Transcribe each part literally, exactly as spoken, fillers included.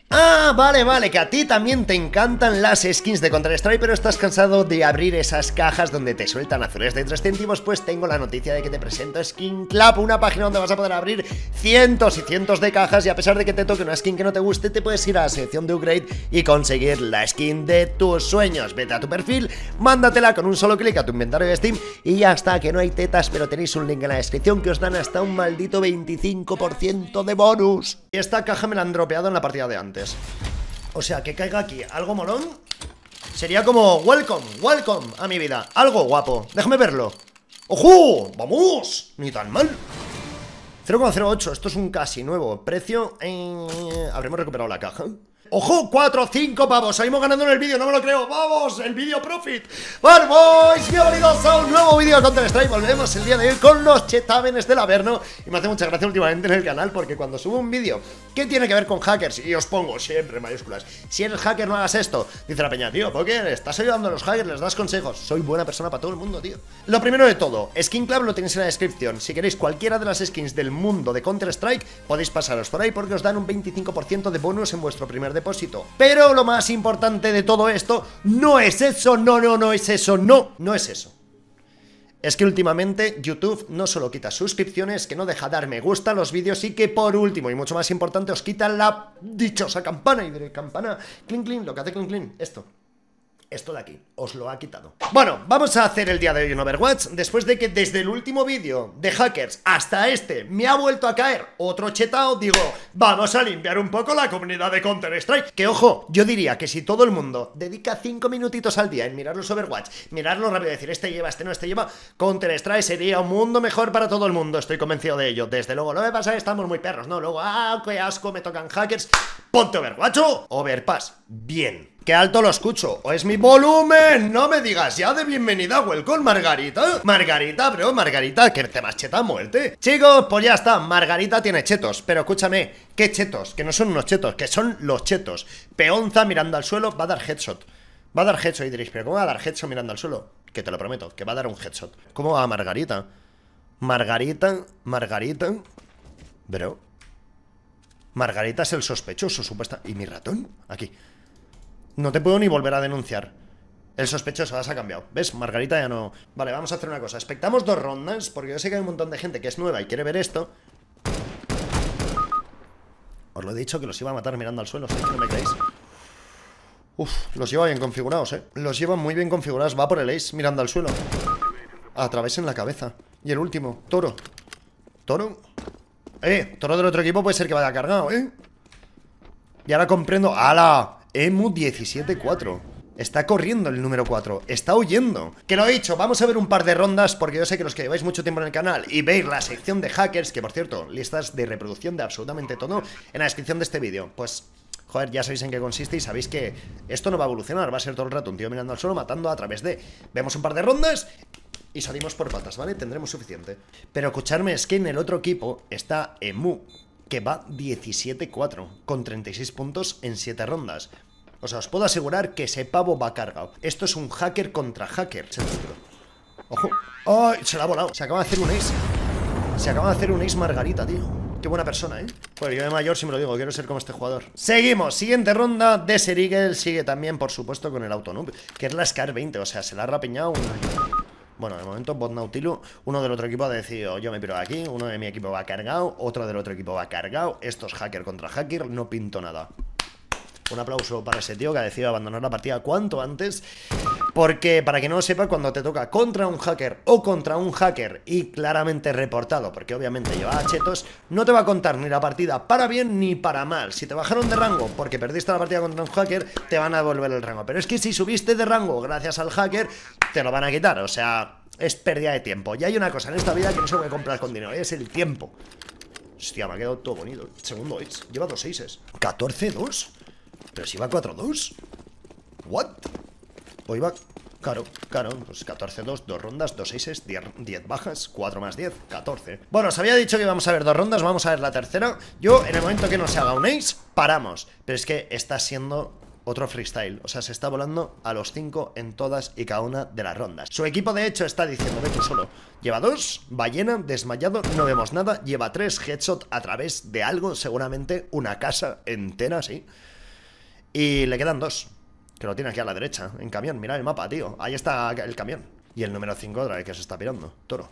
Ah, vale, vale, que a ti también te encantan las skins de Counter-Strike, pero estás cansado de abrir esas cajas donde te sueltan azules de tres céntimos. Pues tengo la noticia de que te presento Skin Club, una página donde vas a poder abrir cientos y cientos de cajas, y a pesar de que te toque una skin que no te guste, te puedes ir a la sección de upgrade y conseguir la skin de tus sueños. Vete a tu perfil, mándatela con un solo clic a tu inventario de Steam y ya está, que no hay tetas, pero tenéis un link en la descripción que os dan hasta un maldito veinticinco por ciento de bonus. Y esta caja me la han dropeado en la partida de antes. O sea, que caiga aquí algo molón sería como welcome, welcome a mi vida. Algo guapo, déjame verlo. ¡Ojo! ¡Vamos! Ni tan mal. Cero coma cero ocho, esto es un casi nuevo precio. eh... Habremos recuperado la caja. ¡Ojo! cuatro, cinco pavos, salimos ganando en el vídeo, no me lo creo. ¡Vamos! El vídeo profit. ¡Vamos, boys! Bienvenidos a un nuevo vídeo de Counter-Strike. Volvemos el día de hoy con los chetámenes del Averno. Y me hace mucha gracia últimamente en el canal, porque cuando subo un vídeo que tiene que ver con hackers, y os pongo siempre mayúsculas, si eres hacker no hagas esto, dice la peña, tío, ¿por qué estás ayudando a los hackers? Les das consejos. Soy buena persona para todo el mundo, tío. Lo primero de todo, Skin Club lo tenéis en la descripción. Si queréis cualquiera de las skins del mundo de Counter-Strike, podéis pasaros por ahí porque os dan un veinticinco por ciento de bonus en vuestro primer depósito. Pero lo más importante de todo esto no es eso, no, no, no es eso, no, no es eso. Es que últimamente YouTube no solo quita suscripciones, que no deja dar me gusta a los vídeos, y que por último y mucho más importante os quita la dichosa campana. Y diré, campana, clink clink, lo que hace clink clink, esto. Esto de aquí, os lo ha quitado. Bueno, vamos a hacer el día de hoy en Overwatch. Después de que desde el último vídeo de hackers hasta este me ha vuelto a caer otro chetao, digo, vamos a limpiar un poco la comunidad de Counter-Strike. Que ojo, yo diría que si todo el mundo dedica cinco minutitos al día en mirar los Overwatch, mirarlo rápido y decir, este lleva, este no, este lleva, Counter-Strike sería un mundo mejor para todo el mundo. Estoy convencido de ello. Desde luego, lo que pasa es que estamos muy perros, ¿no? Luego, ah, qué asco, me tocan hackers. Ponte Overwatch o Overpass. Bien. ¡Qué alto lo escucho! ¡O es mi volumen! ¡No me digas ya de bienvenida, welcome, Margarita! Margarita, bro, Margarita, que te vas cheta a muerte. Chicos, pues ya está, Margarita tiene chetos. Pero escúchame, ¿qué chetos? Que no son unos chetos, que son los chetos. Peonza mirando al suelo, va a dar headshot. Va a dar headshot y diréis, ¿pero cómo va a dar headshot mirando al suelo? Que te lo prometo, que va a dar un headshot. ¿Cómo va Margarita? Margarita, Margarita... Bro... Margarita es el sospechoso, supuesta... ¿Y mi ratón? Aquí... No te puedo ni volver a denunciar. El sospechoso, has cambiado. ¿Ves? Margarita ya no... Vale, vamos a hacer una cosa. Expectamos dos rondas, porque yo sé que hay un montón de gente que es nueva y quiere ver esto. Os lo he dicho que los iba a matar mirando al suelo, ¿sí? No me creéis. Uf, los lleva bien configurados, ¿eh? Los llevan muy bien configurados. Va por el ace mirando al suelo. A través en la cabeza. Y el último, Toro. Toro. Eh, Toro del otro equipo puede ser que vaya cargado, ¿eh? Y ahora comprendo... ¡Hala! Emu diecisiete cuatro. Está corriendo el número cuatro. Está huyendo. Que lo he dicho, vamos a ver un par de rondas, porque yo sé que los que lleváis mucho tiempo en el canal y veis la sección de hackers, que por cierto, listas de reproducción de absolutamente todo en la descripción de este vídeo, pues... Joder, ya sabéis en qué consiste y sabéis que esto no va a evolucionar. Va a ser todo el rato un tío mirando al suelo, matando a través de... Vemos un par de rondas y salimos por patas, ¿vale? Tendremos suficiente. Pero escucharme, es que en el otro equipo está Emu, que va diecisiete cuatro, con treinta y seis puntos en siete rondas. O sea, os puedo asegurar que ese pavo va cargado. Esto es un hacker contra hacker. ¡Ojo! ¡Ay! Se la ha volado. Se acaba de hacer un ace. Se acaba de hacer un ace Margarita, tío. Qué buena persona, ¿eh? Bueno, yo de mayor siempre lo digo, quiero ser como este jugador. Seguimos, siguiente ronda. Desert Eagle sigue también, por supuesto, con el Autonoob, que es la Scar veinte, o sea, se la ha rapeñado un... Bueno, de momento Bot Nautilu, uno del otro equipo ha decidido, yo me piro de aquí, uno de mi equipo va cargado, otro del otro equipo va cargado, esto es hacker contra hacker, no pinto nada. Un aplauso para ese tío que ha decidido abandonar la partida cuanto antes. Porque, para que no lo sepa, cuando te toca contra un hacker o contra un hacker y claramente reportado, porque obviamente lleva chetos, no te va a contar ni la partida para bien ni para mal. Si te bajaron de rango porque perdiste la partida contra un hacker, te van a devolver el rango. Pero es que si subiste de rango gracias al hacker, te lo van a quitar. O sea, es pérdida de tiempo. Y hay una cosa en esta vida que no se puede comprar con dinero, y es el tiempo. Hostia, me ha quedado todo bonito. Segundo ace, lleva dos aces. catorce dos. Pero si va cuatro dos. What? O iba... Claro, claro, pues catorce dos, dos rondas, dos aces, diez bajas, cuatro más diez, catorce. Bueno, os había dicho que íbamos a ver dos rondas, vamos a ver la tercera. Yo, en el momento que no se haga un ace, paramos. Pero es que está siendo otro freestyle. O sea, se está volando a los cinco en todas y cada una de las rondas. Su equipo, de hecho, está diciendo, ve tú solo. Lleva dos, ballena, desmayado, no vemos nada. Lleva tres, headshot a través de algo, seguramente una casa entera, sí. Y le quedan dos, que lo tiene aquí a la derecha, en camión. Mira el mapa, tío. Ahí está el camión. Y el número cinco otra vez que se está pirando. Toro.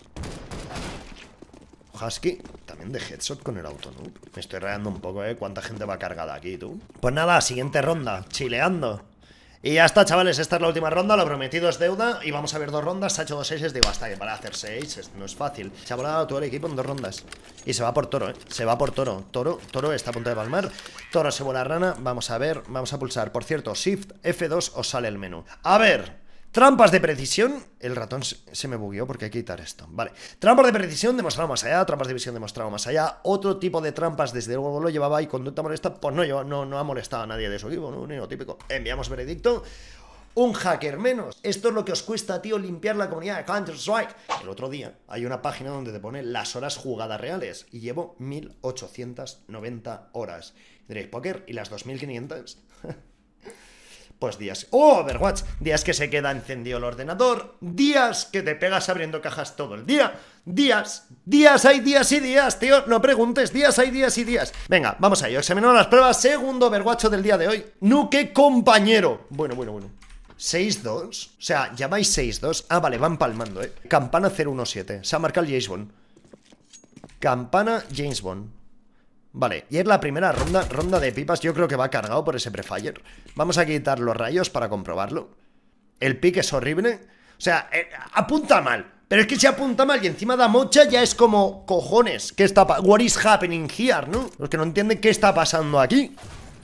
Husky, también de headshot con el auto, ¿no? Me estoy rayando un poco, ¿eh? ¿Cuánta gente va cargada aquí, tú? Pues nada, siguiente ronda, chileando. Y ya está, chavales, esta es la última ronda, lo prometido es deuda. Y vamos a ver dos rondas, se ha hecho dos seises. Digo, hasta que para hacer seis no es fácil. Se ha volado todo el equipo en dos rondas. Y se va por Toro, ¿eh? Se va por Toro. Toro, Toro está a punto de palmar. Toro se vuela rana, vamos a ver, vamos a pulsar. Por cierto, Shift F dos os sale el menú. A ver, trampas de precisión. El ratón se me bugueó porque hay que quitar esto. Vale, trampas de precisión demostrado más allá. Trampas de visión demostrado más allá. Otro tipo de trampas desde luego lo llevaba. Y conducta molesta, pues no, yo, no, no ha molestado a nadie de su equipo, ¿no? Ni lo típico. Enviamos veredicto. Un hacker menos. Esto es lo que os cuesta, tío, limpiar la comunidad de Counter-Strike. El otro día hay una página donde te pone las horas jugadas reales. Y llevo mil ochocientas noventa horas. Diréis, ¿póker? ¿Y las dos mil quinientas? Pues días. ¡Oh, Overwatch! Días que se queda encendido el ordenador. Días que te pegas abriendo cajas todo el día. Días. Días hay días y días, tío. No preguntes. Días hay días y días. Venga, vamos a ello. Examinamos las pruebas. Segundo Overwatch del día de hoy. Nuke compañero. Bueno, bueno, bueno. seis dos. O sea, ya vais seis dos. Ah, vale, van palmando, eh. Campana cero uno siete. Se ha marcado el James Bond. Campana James Bond. Vale, y es la primera ronda, ronda de pipas. Yo creo que va cargado por ese prefire. Vamos a quitar los rayos para comprobarlo. El pick es horrible. O sea, eh, apunta mal. Pero es que si apunta mal y encima da mocha, ya es como, cojones, ¿qué está pasando? What is happening here, ¿no? Los que no entienden qué está pasando aquí.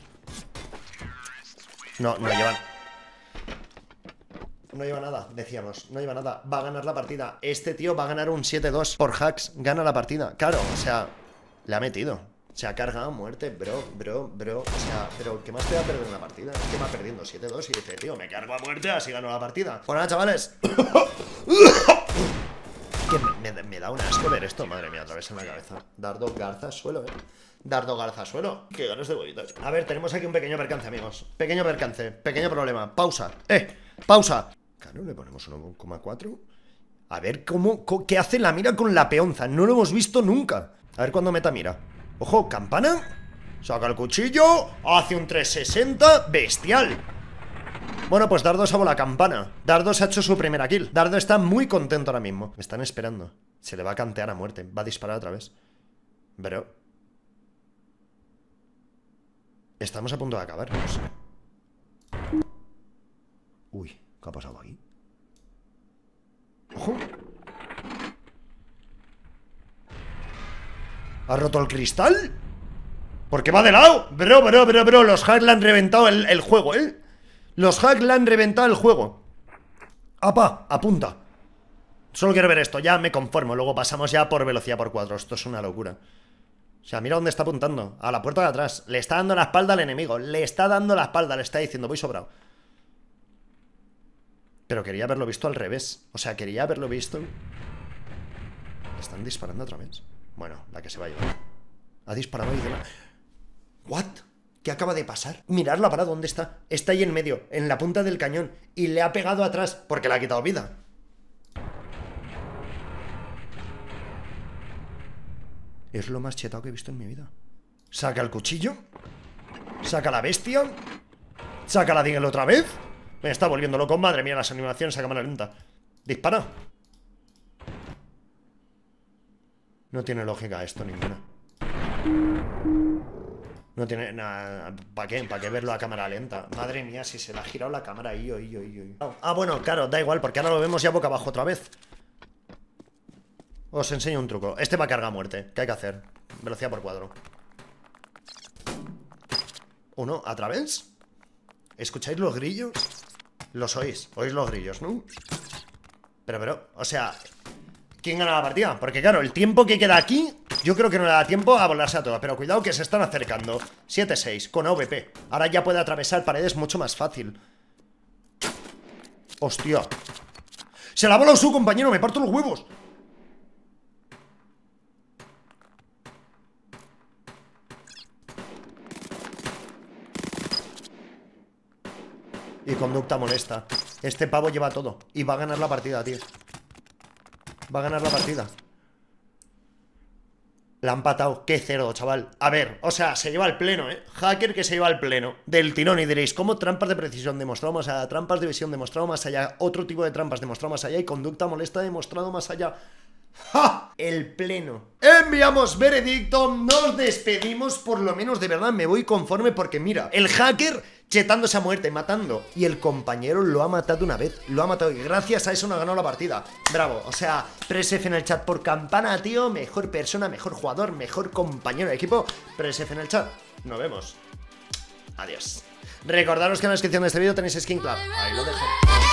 No, no llevan. No lleva nada, decíamos, no lleva nada. Va a ganar la partida. Este tío va a ganar un siete dos por hacks. Gana la partida. Claro, o sea, le ha metido. Se ha cargado a muerte, bro, bro, bro. O sea, pero ¿qué más te va a perder en la partida? Es que va perdiendo siete dos y dice, tío, me cargo a muerte, así gano la partida. Bueno, nada, chavales. Que me, me, me da un asco ver esto, madre mía, otra vez en la cabeza. Dardo Garza suelo, eh. Dardo Garza suelo. Qué ganas de bolitas. A ver, tenemos aquí un pequeño percance, amigos. Pequeño percance, pequeño problema. Pausa, eh, pausa. Claro, le ponemos uno coma cuatro. A ver cómo, cómo, qué hace la mira con la peonza. No lo hemos visto nunca. A ver cuándo meta mira. Ojo, campana. Saca el cuchillo. Hace un trescientos sesenta. Bestial. Bueno, pues Dardo salvó la campana. Dardo se ha hecho su primera kill. Dardo está muy contento ahora mismo. Me están esperando. Se le va a cantear a muerte. Va a disparar otra vez. Pero estamos a punto de acabar, no sé. Uy, ¿qué ha pasado aquí? ¡Ojo! ¿Ha roto el cristal? ¿Por qué va de lado? Bro, bro, bro, bro. Los hacks le han reventado el, el juego, ¿eh? Los hacks le han reventado el juego. ¡Apa! Apunta. Solo quiero ver esto. Ya me conformo. Luego pasamos ya por velocidad por cuatro. Esto es una locura. O sea, mira dónde está apuntando. A la puerta de atrás. Le está dando la espalda al enemigo. Le está dando la espalda. Le está diciendo, voy sobrado. Pero quería haberlo visto al revés. O sea, quería haberlo visto. Están disparando otra vez. Bueno, la que se va a llevar. Ha disparado y de la... ¿What? ¿Qué acaba de pasar? Mirad la parada, ¿dónde está? Está ahí en medio, en la punta del cañón. Y le ha pegado atrás porque le ha quitado vida. Es lo más chetado que he visto en mi vida. Saca el cuchillo. Saca la bestia. Saca la Deagle otra vez. Me está volviendo loco. Madre mía, las animaciones a cámara lenta. Dispara. No tiene lógica esto ninguna. No tiene nada. ¿Para qué? ¿Para qué verlo a cámara lenta? Madre mía, si se le ha girado la cámara ahí, ahí, ahí, ahí. Ah, bueno, claro, da igual, porque ahora lo vemos ya boca abajo otra vez. Os enseño un truco. Este va a cargar a muerte. ¿Qué hay que hacer? Velocidad por cuadro. Uno, a través. ¿Escucháis los grillos? Los oís. Oís los grillos, ¿no? Pero, pero, o sea... ¿Quién gana la partida? Porque claro, el tiempo que queda aquí, yo creo que no le da tiempo a volarse a todas. Pero cuidado que se están acercando. siete seis con A V P. Ahora ya puede atravesar paredes mucho más fácil. Hostia. Se la ha volado su compañero, me parto los huevos. Y conducta molesta. Este pavo lleva todo. Y va a ganar la partida, tío. Va a ganar la partida. La han empatado, qué cerdo, chaval. A ver, o sea, se lleva al pleno, ¿eh? Hacker que se lleva al pleno del tirón. Y diréis, ¿cómo trampas de precisión demostrado más allá? Trampas de visión demostrado más allá. Otro tipo de trampas demostrado más allá. Y conducta molesta demostrado más allá. ¡Ja! El pleno. Enviamos veredicto, nos despedimos. Por lo menos, de verdad, me voy conforme porque mira, el hacker chetándose a muerte, matando. Y el compañero lo ha matado una vez. Lo ha matado y gracias a eso no ha ganado la partida. Bravo, o sea, press F en el chat por campana, tío. Mejor persona, mejor jugador, mejor compañero de equipo. Press F en el chat. Nos vemos. Adiós. Recordaros que en la descripción de este vídeo tenéis Skin Club. Ahí lo dejo.